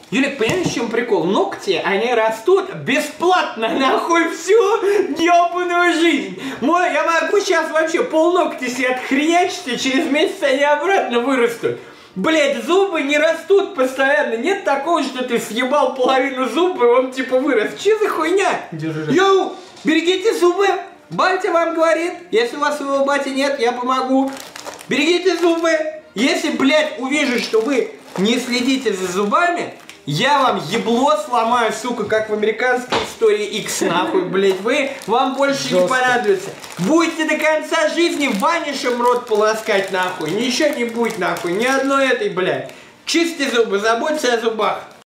Юлик, понимаешь, в чем прикол? Ногти, они растут бесплатно, нахуй, всю ёбаную жизнь. Я могу сейчас вообще полногти себе отхренячить, и через месяц они обратно вырастут. Блять, зубы не растут постоянно. Нет такого, что ты съебал половину зуба, и он типа вырос. Че за хуйня? Йоу, берегите зубы. Батя вам говорит, если у вас своего бати нет, я помогу. Берегите зубы. Если, блядь, увижу, что вы не следите за зубами, я вам ебло сломаю, сука, как в американской истории X, нахуй, блядь. Вам больше не понадобится. Будете до конца жизни ванишем рот полоскать, нахуй. Ничего не будет, нахуй. Ни одной этой, блядь. Чистите зубы, заботьтесь о зубах.